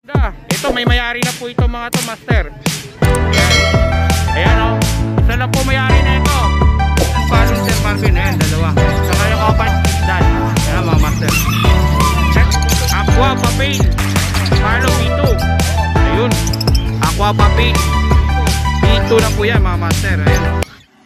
Ito may mayari na po ito mga to, master. Ayan o. Isa lang po mayari na ito. Paano Sir Marvin? Ayan, dalawa. Saka yung kapat dan. Ayan mga master. Check. Aqua Papel Carlo B2. Ayun. Aqua Papel B2 na po yan mga master. Ayan o.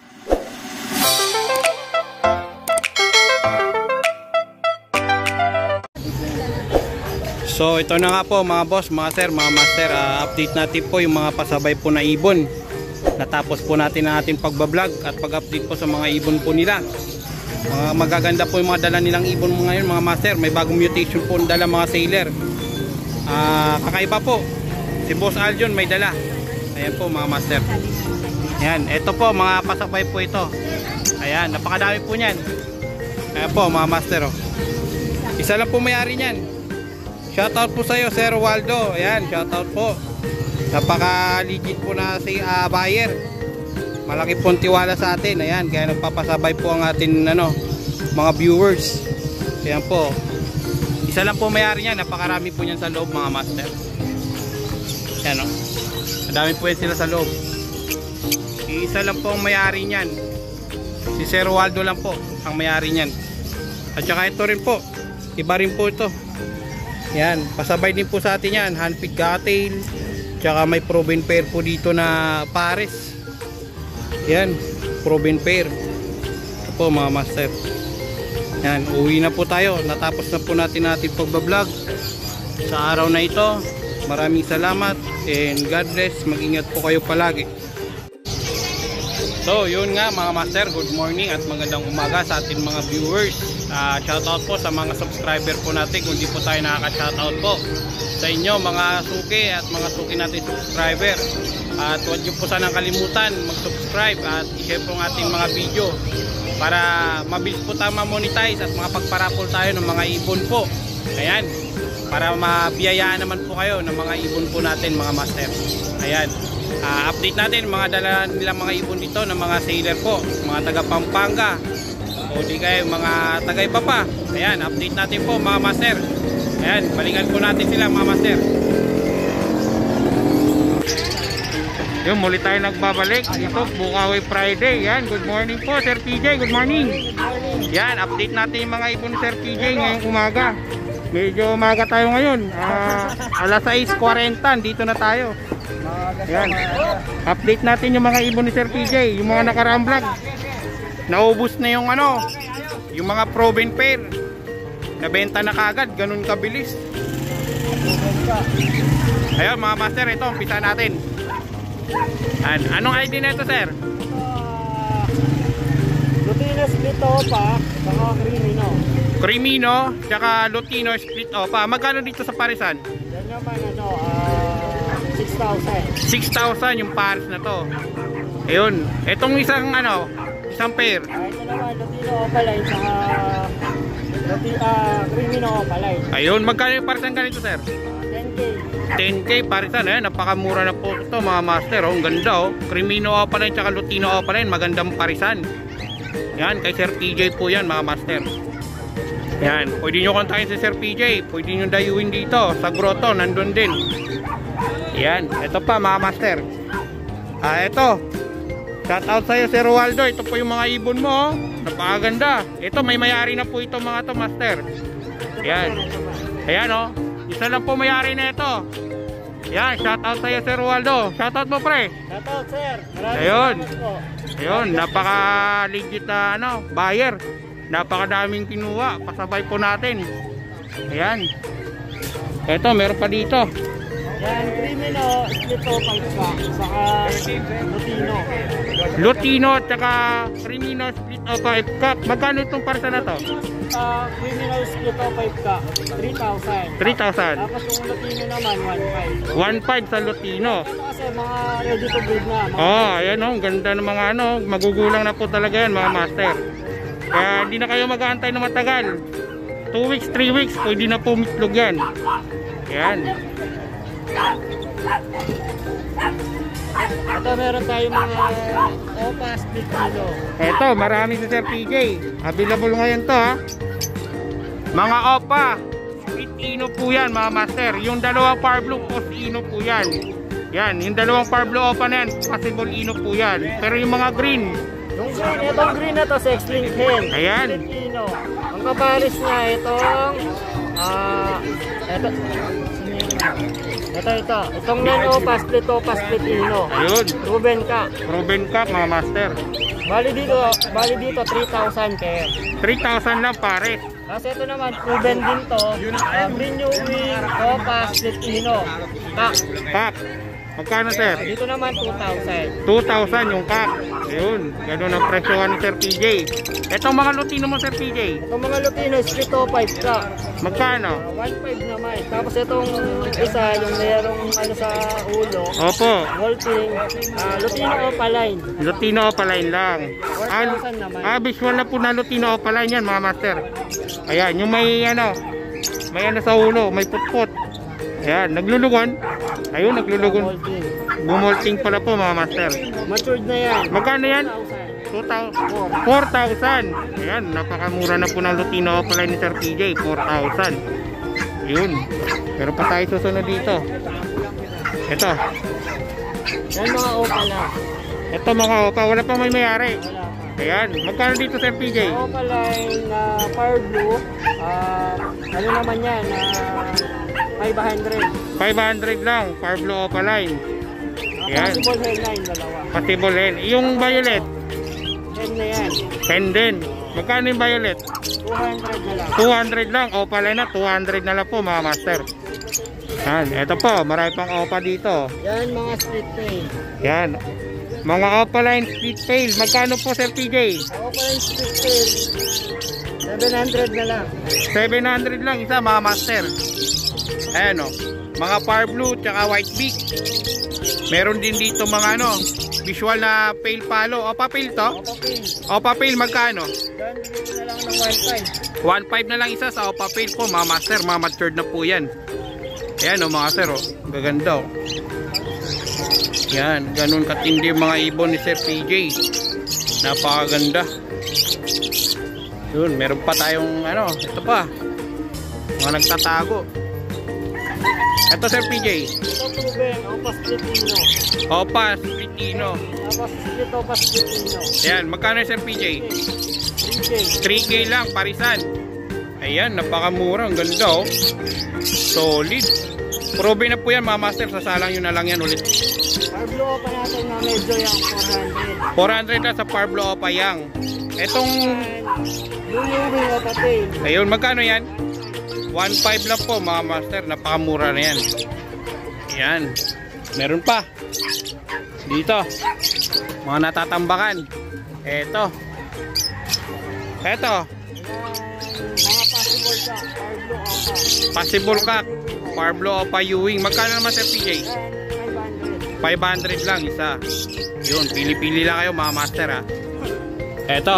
So ito na nga po mga boss, mga sir, mga master, update natin po yung mga pasabay po na ibon. Natapos po natin ang ating pagbablog at pag-update po sa mga ibon po nila. Magaganda po yung mga dala nilang ibon ngayon mga master. May bagong mutation po ang dala mga sailor. Kakaiba po. Si Boss Aljon may dala. Ayan po mga master. Ayan, ito po mga pasabay po ito. Ayan, napakadami po niyan. Ayan po mga master. Oh. Isa lang po may-ari niyan. Shoutout po sa iyo Sir Waldo. Ayan, shoutout po. Napaka legit po na si buyer. Malaki pong tiwala sa atin. Ayan, kaya nagpapasabay po ang atin mga viewers. Ayan po. Isa lang po may-ari niyan. Napakarami po niyan sa loob mga master. Ayan o. Madami po yan sila sa loob. Isa lang po ang may-ari niyan. Si Sir Waldo lang po ang may-ari niyan. At saka ito rin po. Iba rin po ito. Yan, pasabay din po sa atin yan. Handpicked Cattail. Tsaka may proven pair po dito na pares. Yan, proven pair. Ito po mga master. Yan, uwi na po tayo. Natapos na po natin pagbablog sa araw na ito. Maraming salamat and God bless. Mag-ingat po kayo palagi. So yun nga mga master, good morning at magandang umaga sa ating mga viewers. Shoutout po sa mga subscriber po natin kung di po tayo nakaka-shoutout po sa inyo mga suki at mga suki natin subscriber. At huwag nyo po sanang kalimutan mag-subscribe at i-share po ang ating mga video para mabilis po tayo ma-monetize at mga pagparapol tayo ng mga ibon po. Ayan, para mabiyayaan naman po kayo ng mga ibon po natin mga master. Ayan, update natin mga dala nilang mga ibon dito ng mga sailor po, mga taga Pampanga o di kayo mga taga iba pa. Ayan, update natin po mga master. Ayan, balikan po natin sila mga master. Yung muli tayo nagbabalik dito, Bukawi Friday. Yan, good morning po Sir TJ, good morning. Yan, update natin yung mga ibon Sir TJ ngayong umaga. Medyo umaga tayo ngayon, alas 6:40 dito na tayo. Yan, update natin yung mga ibon ni Sir TJ, yung mga nakaraang vlog. Naubos na yung yung mga proven pair. Nabenta na kagad, ganun kabilis. Ayun mga master, ito, umpisa natin. Anong ID na ito sir? Lutino split opa, saka Crimino. Crimino, saka Lutino split opa. Magkano dito sa parisan? Yan naman 6,000. 6,000 yung pares na to. Ayun, etong isang isang pair. Ito naman, Lutino opaline, saka Crimino opaline. Ayun, magkano yung parisan ganito sir? 10K. 10K parisan, napakamura na po ito mga master. Ang ganda Crimino opaline saka Lutino opaline, magandang parisan. Yan, kay Sir PJ po yan mga master. Yan, pwede nyo kontakin si Sir PJ. Pwede nyo dayuin dito sa grotto, nandun din. Yan, ito pa mga master. Ito, shout out sa'yo Sir Waldo. Ito po yung mga ibon mo. Napakaganda. Ito, may mayari na po ito mga to master. Yan. Ayan isa lang po mayari na ito. Yan, shout out sa'yo Sir Waldo. Shout out mo pre. Shout out sir. Ayun. Ayun, napaka legit na buyer. Napakadaming kinuha, pasabay po natin. Ayan. Ito, meron pa dito. Yan, Crimino split opa saka Lutino. Lutino at saka Crimino split opa. Magkano itong parsa na to? Crimino split opa 3,000. 3,000. Tapos yung Lutino naman 1,500 sa Lutino. Kasi mga ready to breed na. Ayan ang ganda ng mga magugulang na po talaga yan mga master. Kaya hindi na kayo mag-aantay na matagal. 2 weeks, 3 weeks, pwede na po mitlog yan. Ayan. Ito meron tayong mga opa split kilo. Ito, marami sa Sir PJ. Available ngayon to Mga opa, split Ino po yan mga master. Yung dalawang Power Blue, Post Ino po yan. Yan, yung dalawang Power Blue Opa na yan, possible Ino po yan. Pero yung mga green, Yung green, itong green na to, sex link hen. Ayan. Filipino. Ang kaparis niya, itong, ito. Itong non-opa, split ino. ayun, Ruben ka. proven cup mga master. Bali dito 3,000 pair. 3,000 lang pares. Kasi ito naman, proven din to. Green New Wing, opa, split ino. Kak. Cup, magkano sir? Dito naman 2,000. 2,000 yung cup. Ayun, ganun ang presyohan ni Sir PJ. Etong mga Lutino mo Sir PJ, Itong mga Lutino, split o 5 ka. magkano? 1.5 naman. Tapos itong isa, yung merong ano sa ulo, Opo, Wolfing, Lutino Opaline. Lutino Opaline lang. 4,000 naman. Visual na po na Lutino Opaline yan mga master. Ayan, yung may ano sa ulo, may putput. Ayan, naglulugon. Ayun, naglulugon. Wolfing. Bumolting pala po mga master. Matured na yan. Magkano yan? 1,000. 4,000. Ayan, napakamura na po ng Lutino Opaline ni Sir PJ. 4,000. Yun. Pero pa tayo susunod dito. Ito. Yan mga opa lang. Ito mga opa, wala pa may mayari. Wala pa. Ayan, magkano dito Sir PJ? Opaline na Power Blue, ano naman yan, 500. 500 lang, Power Blue Opaline. Ayan. Possible headline, dalawa. Possible hen. Yung violet, Head na yan. 10 din. Magkano yung violet? 200 na lang. 200 lang, Opaline na, 200 na lang po mga master. Yan, ito po, marami pang opa dito. Yan mga split tail. Yan. Mga Opaline split tail, magkano po Sir PJ? Opaline split tail, 700 na lang. 700 lang isa mga master. Ayan o, mga Power Blue tsaka White Beak. Meron din dito mga ano, visual na pale palo. Opa pale to? Opa pin. Opa pale magkano? Yan, bigyan na lang ng 1.5. 1.5 na lang isa sa Opa pale po mga master. Mga matured na po yan. Ayan o mga sir o, gaganda o. Yan, ganun katindi yung mga ibon ni Sir PJ. Napakaganda. Yun, meron pa tayong ano, ito pa. Mga nagtatago. Ito Sir PJ. Ito proven, opa split ino. Opa, Filipino. Tapos split opa split ino. Ayan, magkano Sir PJ? 3K. 3K lang, parisan. Ayan, napakamura. Ang ganda oh. Solid. Probe na po yan mga master. Sasalang yun na lang yan ulit. Power Blue opa natin na medyo yung 400. 400 na sa Power Blue Opa Yang. Etong, Blue New Wing opa tail. ayun, magkano yan? 1.5 lang po mga master. Napakamura na yan. Ayan. Meron pa. Dito. Mga natatambakan. Eto. Eto. Mga possible ka, Power Blue opa. Possible ka. Power Blue Opa Ewing. Magkano naman Sir PJ? Yan, 500. 500 lang isa. Yun, pili-pili lang kayo mga master ha. Eto.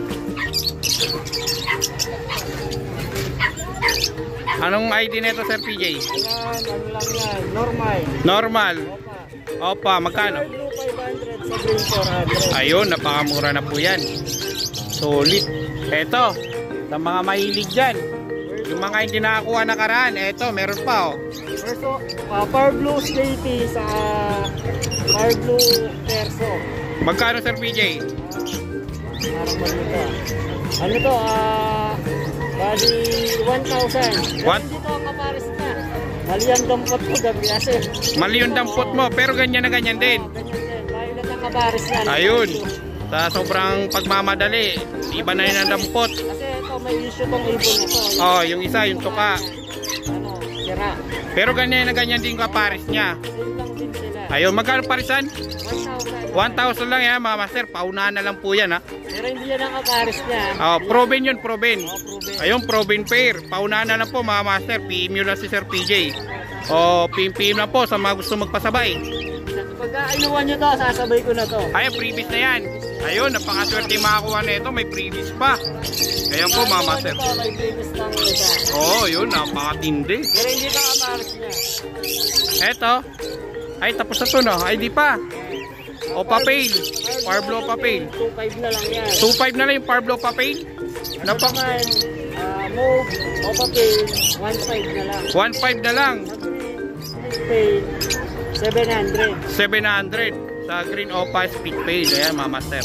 Anong ID nito Sir PJ? Ayan, ano lang yan, normal. Normal. Opa. Opa, magkano? Power Blue 500 sa green 400. Ayun, napakamura na po yan. Solid. Eto, sa mga mahilig dyan. Yung mga hindi nakakuha nakaraan, eto, meron pa oh. Perso, Power Blue Skaty sa Power Blue Perso. Magkano Sir PJ? Parang mali ito. Ano to? Bali 1,000. What? Dito ang kapares na. Mali ang dampot ko gabi kasi. Mali yung dampot mo, pero ganyan na ganyan din. Ganyan din. Violet ang kapares na. Ayun. Sa sobrang pagmamadali, iba na yun ang dampot. Kasi ito may issue tong ibon na to. Oh, yung isa, yung tuka. Ano, sira. Pero ganyan na ganyan din kapares niya. Same lang din sila. Ayun, magkano parisan? 1,000. 1,000 lang yan mga master. Paunahan na lang po yan ha. Pero hindi yan ang kapares niya. Oh, proven yun, proven. Proven. Ayun, proven pair. Paunahan na lang po mga master. PM nyo lang si Sir PJ. O, PM lang po sa mga gusto magpasabay. Pagka inuwan nyo to, sasabay ko na to. Ay, previous na yan. Ayun, napakaswerte makakuha na ito. May previous pa. Ayun po mga master. Ito, may previous lang isa. Oo, yun, napakatindi. Pero hindi ka kapares niya. Eto. Ay, tapos na to no. Ay, di pa. Opa Pale. Power Blue Opa Pale. 2.5 na lang yan. 2.5 na lang yung Power Blue Opa Pale. Ano pa man, Mauve, Opa Pain, 1.5 na lang. 1.5 na lang. Pain, 700. 700 sa green Opa Speed Pail. Ayan mga master.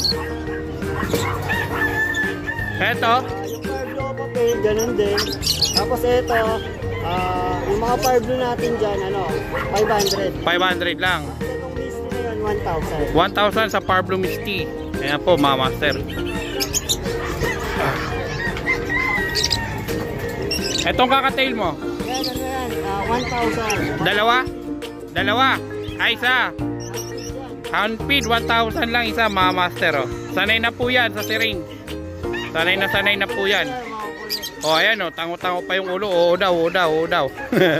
Eto, Yung Parblo Opa Pain, ganun din. Tapos ito, yung mga Parblo natin dyan, 500. 500 lang. Itong Misty na yun, 1,000. 1,000 sa Parblo Misty. Ayan po mga master. Etong kakatail mo, Yan, 1,000. dalawa? Dalawa? Ay, isa. Handfeed, 1,000 lang isa mga master. Oh. Sanay na po yan sa syringe. Sanay na po yan. O, ayan o, tango-tango pa yung ulo. Oo daw, oo daw, oo daw.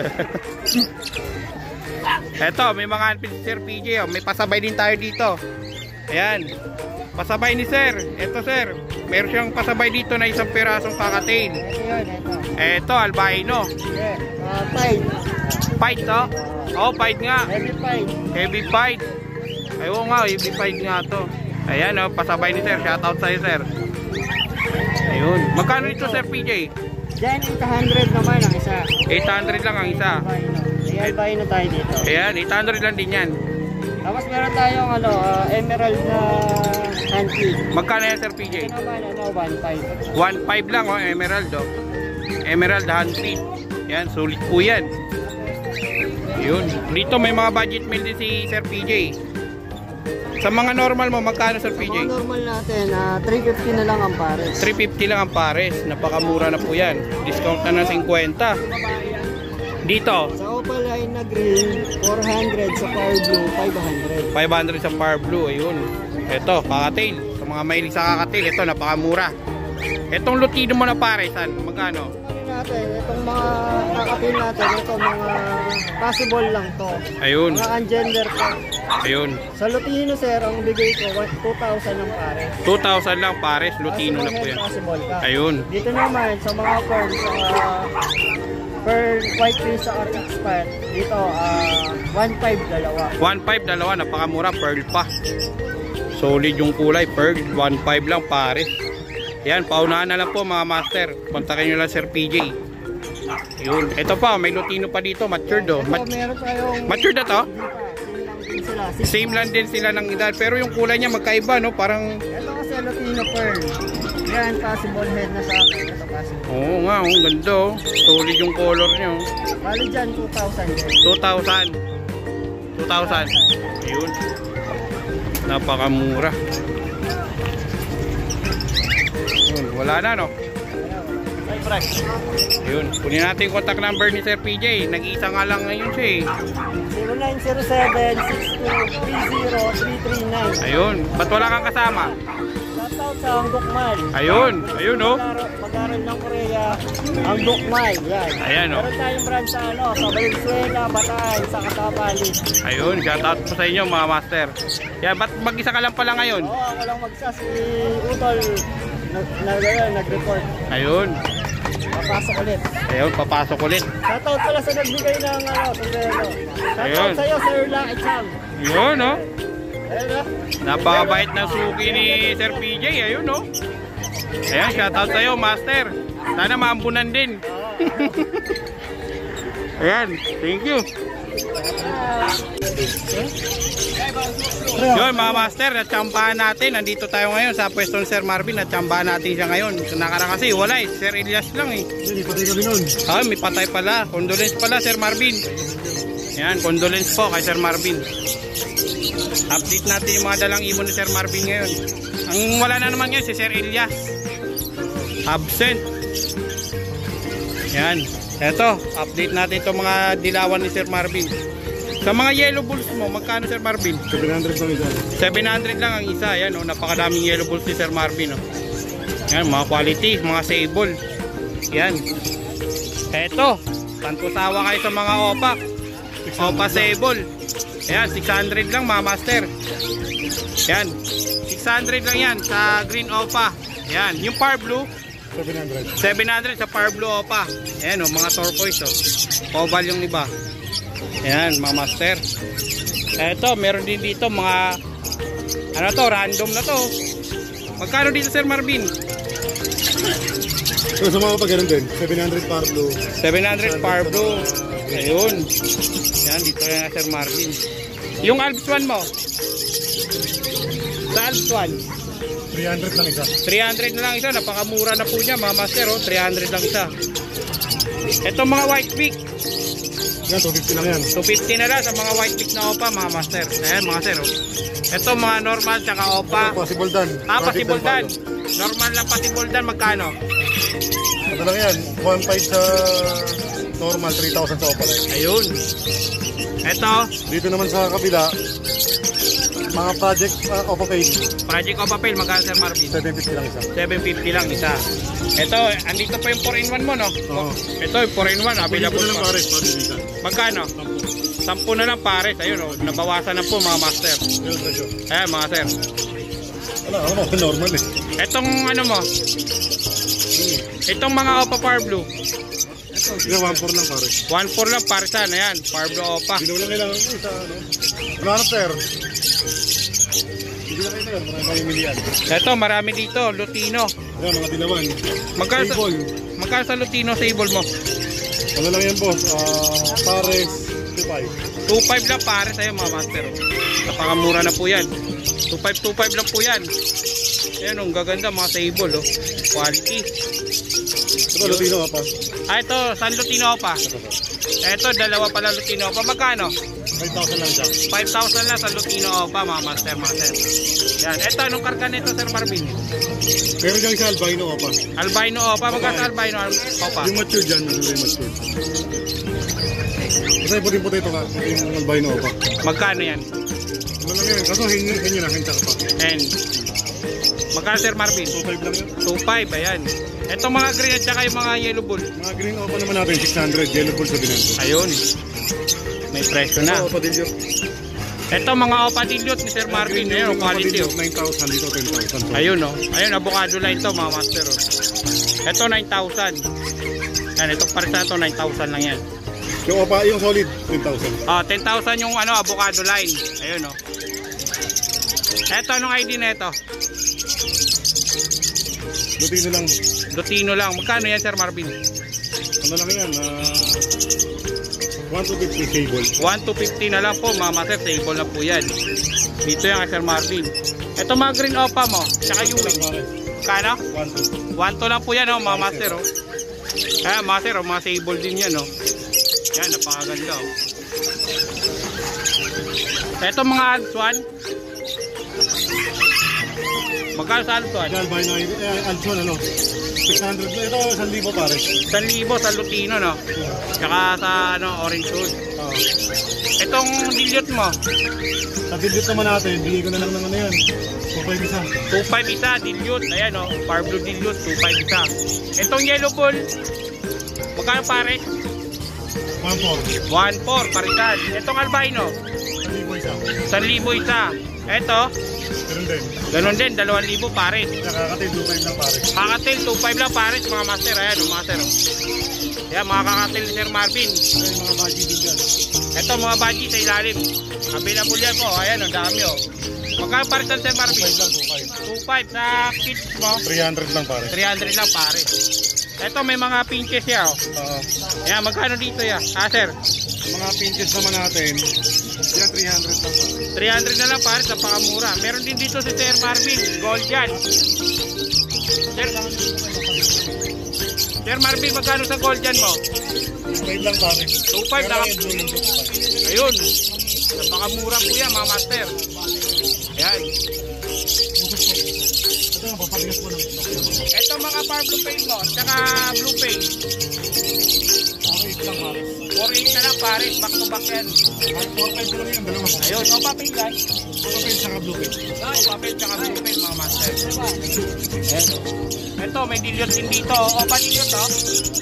Eto, may mga handfeed si Sir PJ. Oh. May pasabay din tayo dito. Ayan. Pasabay ni Sir. Eto Sir, meron siyang pasabay dito na isang pirasong kakatail. Ito yun, ito. Eto, albino. Yeah, fight. Fight to? Oo, fight nga. Heavy fight. Heavy fight. Ay, oo nga, heavy fight nga to. Ayan o, pasabay ni Sir. Shoutout sa'yo Sir. Ayun. Magkano ito Sir PJ? Diyan, 800 naman ang isa. 800 lang ang isa. Albino tayo dito. Ayan, 800 lang din yan. Tapos meron tayong emerald na handfeed. Magkano yan Sir PJ? Ito naman, 1.5. 1.5 lang o, emerald o. Emerald handfeed. Yan, sulit po yan. Yun. Dito may mga budget meal din si Sir PJ. Sa mga normal mo, magkano Sir Sa PJ? mga normal natin, 350 na lang ang pares. 350 lang ang pares. Napakamura na po yan. Discount na ng 50. Dito, Sa opaline na green, 400. Sa fire blue, 500. 500 sa Par Blue. Ayun. Ito, kakatail. Sa mga mahilig sa kakatail, ito napakamura. Itong lutino mo na pares, saan? Magkano? Ano natin, itong mga kakapin natin, ito mga possible lang to. Ayun. Mga ungender to. Ayun. Sa Lutino sir, ang bigay ko, 2,000 ang pares. 2,000 lang pares. Lutino na po yan. Possible ka. Ayun. Dito naman, sa mga pearl, pearl white face sa Arctic Spot, dito, 1.5 dalawa. 1.5 dalawa, napakamura, pearl pa. Solid yung kulay, pearl, 1.5 lang pares. Yan, paunahan na lang po mga master. Kontakin nyo lang Sir PJ. Yun. Ito pa, may lutino pa dito, matured oh. Ito, meron tayong, Matured na to? hindi pa, Same lang din sila ng edad, pero yung kulay niya magkaiba no, parang ito kasi Lutino pearl. Yan, possible head na sa akin. Ito possible. oo nga, oh, ganda oh. Solid yung color niya oh. Bali dyan, 2,000 din. 2,000. 2,000. Ayun. Napakamura. Yun, wala na no. Yun, kunin natin yung contact number ni Sir PJ. Nag-iisa nga lang ngayon siya eh. 0907-6230-339. Ayun, ba't wala kang kasama? Shoutout sa Anggukmal. Ayun, ayun oh. Mag-aral ng Korea, Anggukmal. Yan. Ayan oh. Meron tayong brand sa sa Valenzuela, Bataan, sa Katabali. Ayun, shoutout po sa inyo mga master. Yan, ba't mag-isa ka lang pala ngayon? Oo, ako lang si Utol. Nag-report. Ayun. Papasok ulit. Ayun, papasok ulit. Shoutout pala sa nagbigay ng sombrero. Ayun. Shoutout sa'yo, Sir Lucky Cham. Yun oh. Ayun oh. Napakabait ng suki ni Sir PJ. Ayun oh. Ayan, shoutout sa'yo master. Sana maambunan din. Ayan, thank you. Yun mga master, natsambahan natin. Nandito tayo ngayon sa pwesto ni Sir Marvin. Natsambahan natin siya ngayon. Nakaraan kasi wala eh, Sir Elias lang eh. Hindi patay kami nun. Ah, may patay pala. Condolence pala Sir Marvin. Yan, condolence po kay Sir Marvin. Update natin yung mga dalang ibon ni Sir Marvin ngayon. Ang wala na naman ngayon si Sir Elias. Absent. Yan. Eto, update natin itong mga dilawan ni Sir Marvin. Sa mga yellow bulls mo, magkano Sir Marvin? 700 lang isa. 700 lang ang isa. Yan oh, napakadaming yellow bulls ni Sir Marvin oh. Yan, mga quality, mga sable. Yan. Eto, tantusawa kayo sa mga opak. Opa sable. Yan, 600 lang mga master. Yan, 600 lang yan sa green opa. Yan, yung Par Blue 700 sa Par Blue opa. Ayan o, mga turquoise o. Oval yung iba. Ayan, mga master. Eto, meron din dito mga ano to, random na to. Magkano dito Sir Marvin? So, sa mga pa ganun din. 700 par blue. 700 par blue. Ayun. Yan, dito na Sir Marvin. Yung Alps 1 mo? Sa Alps 1? 300 lang isa. 300 na lang isa. Napakamura na po niya mga master. Oh. 300 lang isa. Ito mga white peak. Yan, 250 lang yan. 250 na lang sa mga white peak na opa mga master. Ayan mga sir. Oh. Ito mga normal tsaka opa. Ito, possible dan. Possible dan. Normal lang possible dan. Magkano? Ito lang yan. 1.5 sa normal, 3,000 sa opa. Ayun. Ito. Dito naman sa kabila, mga project opa page. Project Opa Pale. Magkano Sir Marvin? 750 lang isa. 750 lang isa. Ito. Andito pa yung 4-in-1 mo no? Oo. Ito yung 4-in-1. Available Ito lang pa. pares, pabilitan. Magkano? 10 na lang pares. Ayun oh. Nabawasan na po mga master. Yun, presyo. Ayan mga sir. Wala, ako normal eh. Itong ano mo? Itong mga Opa Power Blue. Ito, 1.4 lang pares. 1.4 lang parisan. Ayan. Power Blue Opa. Hindi naman lang kailangan ko sa ano. Ano sir? Hindi lang kailangan, marami tayong miliyan. Ito marami dito. Lutino. Ayan, mga dilawan. Magkano sa, Table. magkano sa Lutino sable mo? Ano lang yan boss? Pares, 2.5. 2.5 lang pares. Ayun mga master. Napakamura na po yan. 2.5 lang po yan. Ayan ang gaganda mga sable oh. Quality. Ito, Lutino pa. Ito. San Lutino pa? Ito dalawa pala Lutino pa. Magkano? 5,000 lang siya. 5,000 lang sa Lutino pa mga master. Yan. Ito anong karga nito Sir Marvin? Pero dyan isa albino pa. Albino Opa. Magkano sa Albino Opa? Yung mature dyan, ano yung mature. Kasi puting-puti ito ka, yung albino pa. Magkano yan? Ano lang yan, kaso hinyo na, hinta ka pa. And magkano Sir Marvin? 2.5 lang yan. 2.5 ayan. Ito mga green at saka yung mga yellow bull. Mga green opa naman natin, 600, yellow bull sa binento. Ayun. May presyo na. Ito, opa dilyo. Ito mga Opa Dilute ni Sir Marvin. Ayun, quality oh. 9,000, dito 10,000. Ayun oh. Ayun, avocado line to mga master oh. Ito 9,000. Yan, itong parisa to 9,000 lang yan. Yung opa, yung solid, 10,000. 10,000 yung ano, avocado line. Ayun oh. Ito, anong ID na ito? Lutino lang. Lutino lang. Magkano yan Sir Marvin? Ano lang yan, 1 to 50 cable. 1 to 50 na lang po mga master. Table na po yan. Dito yan Sir Marvin. Ito mga green Opa mo. Tsaka yung kano? 1 to. 1 to lang po yan oh, mga master oh. Ayan master oh, mga sable din yan oh. Yan, napakaganda oh. Ito mga Alps 1. Magkano sa Alps 1? Albino, Alpson, ano? 600, ito 1,000 pare. 1,000 sa Lutino no. Tsaka sa ano, Orange Wood. Itong dilute mo. Sa dilute naman natin, bigay ko na lang ng ano yan. 2.5 isa. 2.5 isa, dilute. Ayan o, Power Blue dilute, 2.5 isa. Itong yellow bull, magkano pare? 1.4. 1.4 parisan. Itong albino, 1,000 isa. 1,000 isa. Ito, Ganun din. ganun din, 2,000 pare. Nakakatay, 2.5 lang pare. Kakatil, 2.5 lang pare mga master. Ayan o, mga sir. Ayan, mga kakatil ni Sir Marvin. Ay, mga budget din dyan. Ito mga baji sa ilalim. Available yan po. Ayan, ang dami o. Magkano parisan Sir Marvin? 2.5 lang, 2.5 sa kids mo. 300 lang pare. 300 lang pare. Ito may mga pinches yan oh. Ayan, magkano dito yan? Sir? Mga pinches naman natin, yan 300 lang pare. 300 na lang pare, napakamura. Meron din dito si Sir Marvin, gold yan. Sir Marvin, magkano sa gold yan mo? 2.5 lang pare. 2.5 lang. Ayun. Napakamura po yan mga master. Ayan. Ito, papabigas mo lang. Ito mga power blue paint mo, tsaka blue paint. 4.8 lang pare. 4.8 na lang pare, back to back yan. 4.5 lang yan, dalawa. Ayun, o papel guys. Papapil sa blue paint. O papel tsaka blue paint mga master. Ayan o. Ito, may dilute din dito. O pa dilute o.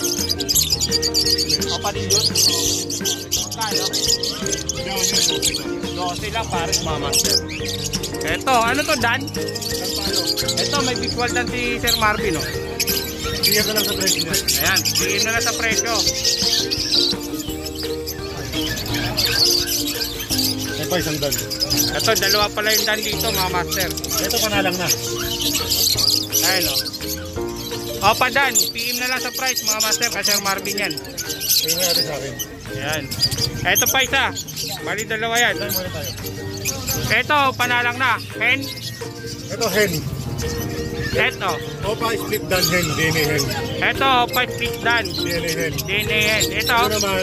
O pa dilute. Kano? Yan, yan, 12 lang pare mga master. Ito, ano to Dan? Ito, may visual Dan si Sir Marvin o. Bigyan ka lang sa presyo niya. Ayan, bigyan na lang sa presyo. May pa isang dan. Ito, dalawa pala yung Dan dito mga master. Ito pa na lang na. Ayan o. Opa Dan, PM na lang sa price mga master, kay Sir Marvin yan. Tingnan natin sa akin. Ayan. Ito pa isa. Bali dalawa yan. Tayo muna tayo. Ito, panalang na. Hen. Ito hen. Ito. Opa split dan hen. DNA hen. Ito, Opa Split Dan. DNA hen. DNA hen. Ito. Ito naman,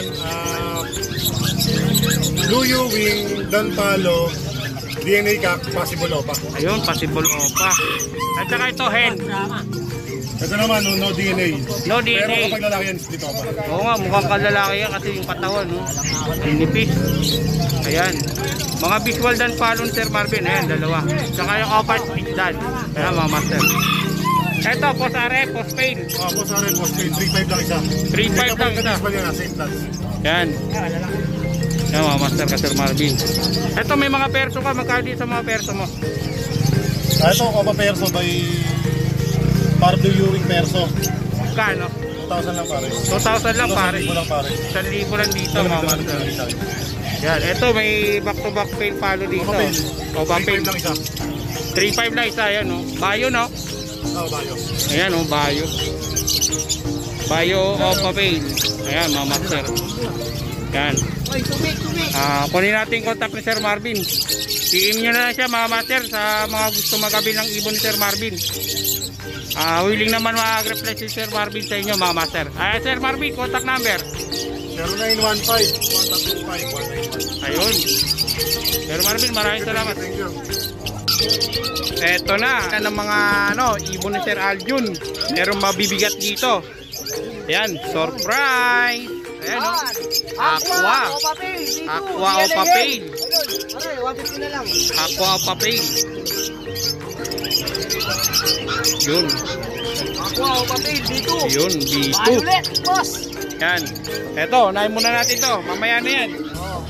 Luyo wing, dan palo, DNA kak, possible opa. Ayun, possible Opa. At saka ito, hen. Ito naman, no DNA. No Pero DNA. kapag lalaki yan, split opa. Oo nga, mukhang kalalaki yan kasi yung katawan, no? Pinipis. Ayan. Mga visual dan palon, Sir Marvin. Ayan, dalawa. Saka yung Opa Split Dan. Ayan, mga master. Ito, Posare, Postpaid. Boss Aren, boss paid, 3.5 lang isa. 3.5 lang isa. Ito yan, same plans. Yan. Yan, mga master ka, Sir Marvin. Ito, may mga perso ka. Magkano din sa mga perso mo? Ito, opa perso by Pardo Ewing perso. Kano? 2,000 lang pare. 2,000 lang, pare. 2,000 lang pare. 1,000 lang dito, mga master. Yan, ito, may back-to-back pail palo dito. Opa pail. Opa pail. 3.5 lang isa. 3.5 lang isa, yan, no? Bayo, no? Oo, bayo. Ayan, no? Bayo. Bayo, Opa pail. Ayan, mga master. Yan. Kunin natin contact ni Sir Marvin. PM nyo na lang siya mga master sa mga gusto magabil ng ibon ni Sir Marvin. Willing naman mag-reply si Sir Marvin sa inyo mga master. Sir Marvin, contact number. 0915-125-191. Ayun. Sir Marvin, maraming salamat. Thank you. Eto na. Yan ang mga ibon ni Sir Aljun. Merong mabibigat dito. Ayan, surprise. Ayan, no? Aqua. Aqua o papel. Aqua o papel. Yun. Aqua o papel dito. Yun, dito. Violet, boss. Yan. Eto, unahin muna natin to. Mamaya na yan.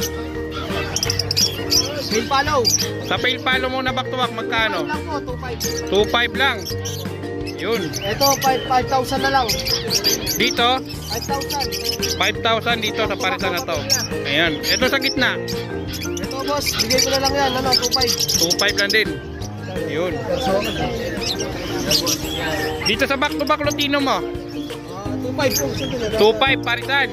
Bill follow. Sa pail palo muna back to back, magkano? Lang po, 2.5. 2.5 lang. Yun. Ito, 5,000 na lang. Dito, 5,000. 5,000 dito sa parisan na to. Ayan. Ito sa gitna, Ito, boss. Bigay ko na lang yan. 2.5. 2.5 lang din. Yun. Dito sa back to back Lutino mo, 2.5. 2.5 parisan.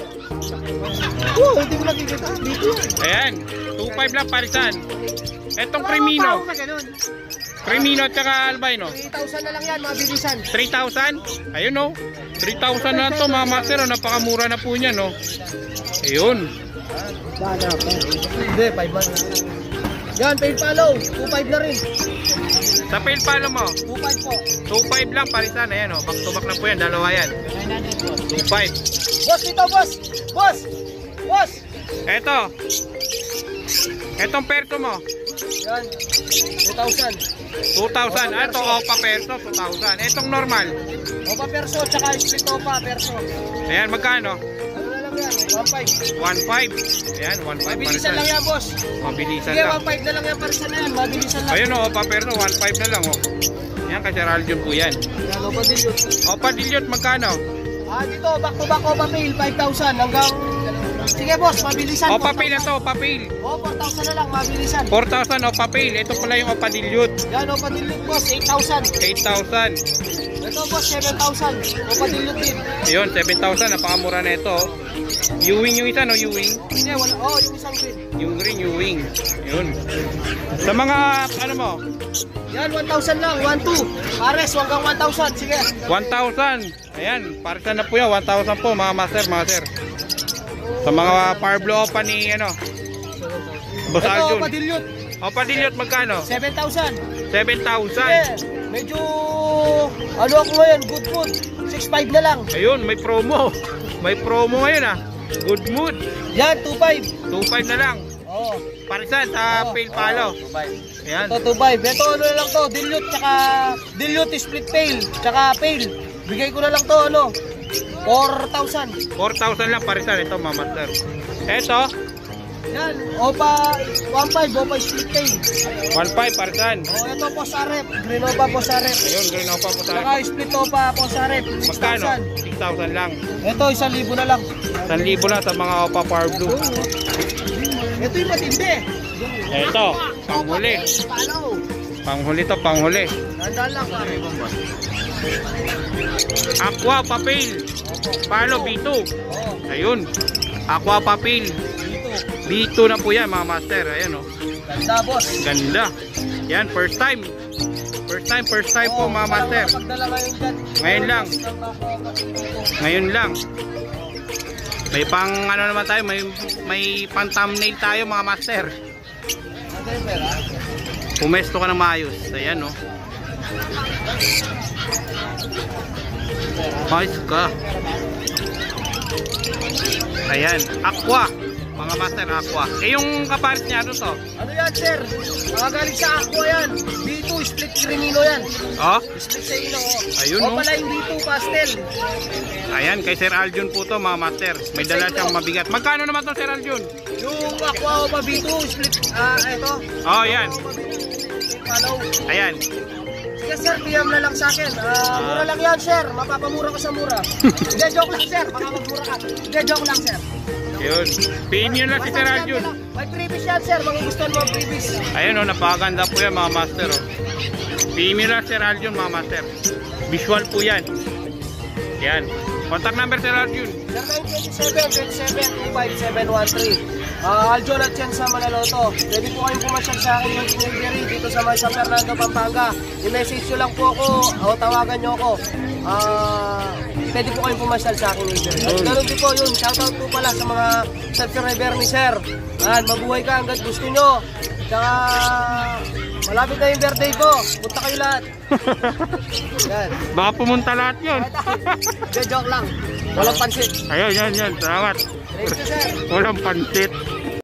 Hindi mo nakikita. Dito yan. Ayan. 2.5 lang parisan. Etong Crimino. Crimino at saka Albino. 3,000 na lang yan, mabilisan. 3,000? Ayun, no? 3,000 na to mga master. Napakamura na po niya, no? Ayun. Hindi, 5 yan, paid follow. 2.5 na rin. Sa pail palo mo, 2.5 po. 2.5 lang parisan. Ayan, oh. Back to back na po yan. Dalawa yan. 2.5. Boss, dito, boss. Boss. Boss. Eto. Etong perso mo, Yan. 2,000. 2,000. Ito, Opa perso, 2,000. Etong normal. Opa perso, tsaka split opa perso. Ayan, magkano? Ano na lang yan? 1.5. 1.5. Ayan, 1.5 Mabilisan parisan. lang yan, boss. Mabilisan Sige, lang. 1.5 na lang yan, parisan na yan. Mabilisan lang. Ayun, oh, Opa perso, 1.5 na lang, oh. Yan, kasi Raljun po yan. Yan, opa din yun. Opa Dilliot, magkano? Dito, back to back opa mail, 5,000 hanggang... Sige, boss, mabilisan. Opa Pail na to, Opa Pail. 4,000 na lang, mabilisan. 4,000 Opa Pail. Ito pala yung Opa Dilliot. Yan, opa din yun, boss, 8,000. 8,000. Ito, boss, 7,000. Opa din yun din. Ayun, 7,000. Napakamura na ito. Ewing yung isa, no? Ewing. Hindi, wala. Yung isang green. Yung green, Ewing. Ayun. Sa mga, ano mo? Yan, 1,000 lang, 1,2. Pares, hanggang 1,000. Sige. 1,000. Ayan, parisan na po yan. 1,000 po, mga master, mga sir. Sa mga Parblo Opa ni, ano? Boss Ito, Aljun. opa Dilliot. Opa Dilliot, magkano? 7,000. 7,000. Medyo, ano ako ngayon, good food. 6,500 na lang. Ayun, may promo. May promo ngayon, ah. Good mood. Yan, 2,500. 2.5 na lang. Oo. Parisan sa pail palo. 2,500. Ayan. Ito, 2,500. Ito, ano na lang to, Dilliot, tsaka Dilliot split pail, tsaka pail. Bigay ko na lang to, 4,000. 4,000 lang parisan. Ito, mga master. Ito, Yan, opa 1,500, opa split pail. 1.5 parisan. Ito po sa rep, green opa po sa rep. Ayun, green opa po sa Tsaka split opa po sa rep, magkano? 6,000. 6,000 lang. Ito, 1,000 na lang. 1,000 lang sa mga Opa Power Blue. Ito yung matindi. Ito, panghuli. Follow. Panghuli to, panghuli. Tandaan lang, pare. Aqua Papel. Palo B2. Ayun. Aqua Papel. B2 na po yan mga master. Ayan o. Ganda, boss. Ganda. Yan, first time. First time po mga master. Pagdala ngayon dyan. Ngayon lang. Ngayon lang. May pang ano naman tayo, may pang thumbnail tayo mga master. Pumesto ka ng maayos. Ayan o. Ayos ka. Ayan, Aqua. Mga master, Aqua. Eh yung kapares niya, ano to? Ano yan, sir? Galing sa Aqua yan. B2, split Crimino yan. Oh? Split sa ino. Ayun, O oh. pala yung B2 pastel. Ayan, kay Sir Aljun po to mga master. May dala siyang mabigat. Magkano naman to Sir Aljun? Yung Aqua o pa B2, split, ito. Oh, yan. Follow. Ayan. Sige sir, PM na lang sa akin. Mura lang yan, sir. Mapapamura ka sa mura. Hindi, joke lang, sir. Baka magmura ka. Hindi, joke lang, sir. Yun. Pin yun lang si Sir Aljun. May freebies yan, sir. Mga gusto mo freebies. Ayun o, napakaganda po yan mga master. Oh. Pin yun lang Sir Aljun mga master. Visual po yan. Yan. Contact number Sir Aljun. 0927-27-25713. Aljun at yan sa Manaloto. Pwede po kayong pumasyal sa akin ng delivery dito sa San Fernando, Pampanga. I-message nyo lang po ako o tawagan nyo ako. Pwede po kayong pumasyal sa akin ng delivery. At ganun din po yun. Shoutout po pala sa mga subscriber ni Sir. Mabuhay ka hanggat gusto nyo. Tsaka malapit na yung birthday ko. Punta kayo lahat. Yan. Baka pumunta lahat yun. Joke lang. Walang pansit. Ayun, yan. Salamat. Thank you, sir. Walang pansit.